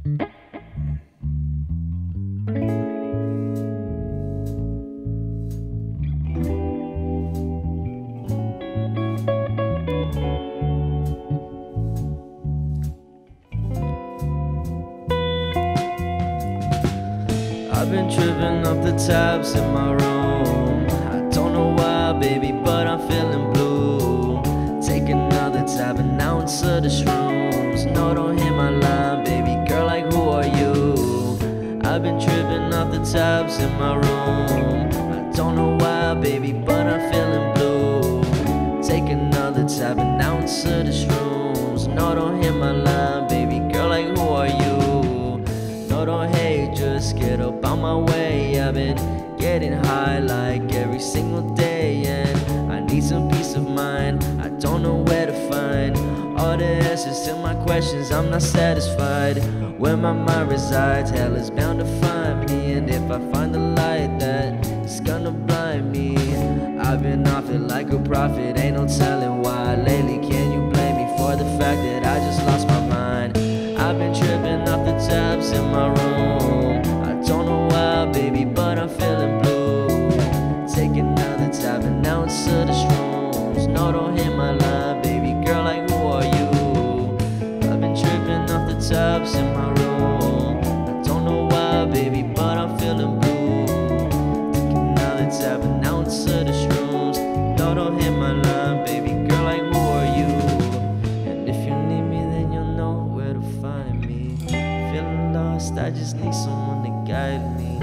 I've been tripping off the tabs in my room. I don't know why, baby, but I'm feeling blue. Take another tab and now into the shrooms. No, don't hit my line, baby girl, like who are you? I've been tripping off the tabs in my room. I don't know why, baby, but I'm feeling blue. Take another tab and now into the shrooms. No, don't hit my line, baby girl, like who are you? No, don't hate, just get up on my way. I've been getting high like every single day, and I need some peace of mind. I don't know where to find all the answers to my questions. I'm not satisfied where my mind resides. Hell is bound to find me, and if I find the light, that it's gonna blind me. I've been off it like a prophet, ain't no telling why. Lately, can you blame me for the fact that I just lost my mind? I've been tripping off the tabs in my room. I don't know why, baby, but I'm feeling blue. Take another tab and now into the shrooms. No, don't hit my line, baby girl, like who are you? I've been tripping off the tabs in my room. I don't know why, baby, but I'm feeling blue. Take another tab and now into the shrooms. No, don't hit my line, baby girl, like who are you? And if you need me, then you'll know where to find me. Feeling lost, I just need someone to guide me.